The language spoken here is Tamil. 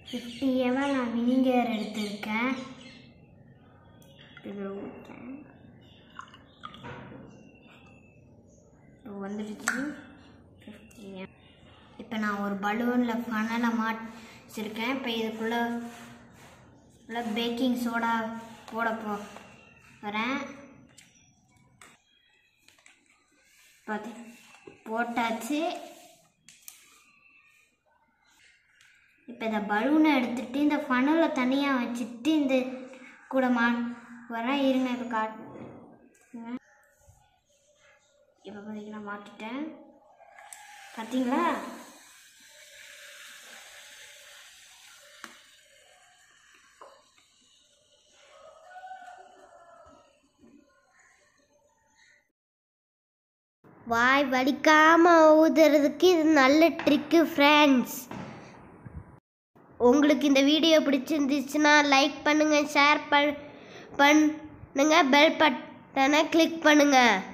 50 ml நான் வினிகர் எடுத்துருக்கேன். இது ஊற்றேன். வந்துடுச்சு 50 ml. இப்போ நான் ஒரு பலூனில் ஃபனலை மாட்டிருக்கேன். இப்போ இதுக்குள்ளே பேக்கிங் சோடா போட போகிறேன். போட்டாச்சு. இப்போ இந்த பலூனை எடுத்துகிட்டு இந்த ஃபனலை தனியாக வச்சுட்டு இந்த கூட வரேன். இருங்க இப்போ காட்டுங்க. இப்போ பார்த்தீங்கன்னா மாட்டிட்டேன். பார்த்தீங்களா? வாய் வலிக்காமல் ஊதுறதுக்கு இது நல்ல ட்ரிக்கு ஃப்ரெண்ட்ஸ். உங்களுக்கு இந்த வீடியோ பிடிச்சிருந்துச்சுன்னா லைக் பண்ணுங்கள், ஷேர் பண்ணுங்கள், பெல் பட்டனை கிளிக் பண்ணுங்கள்.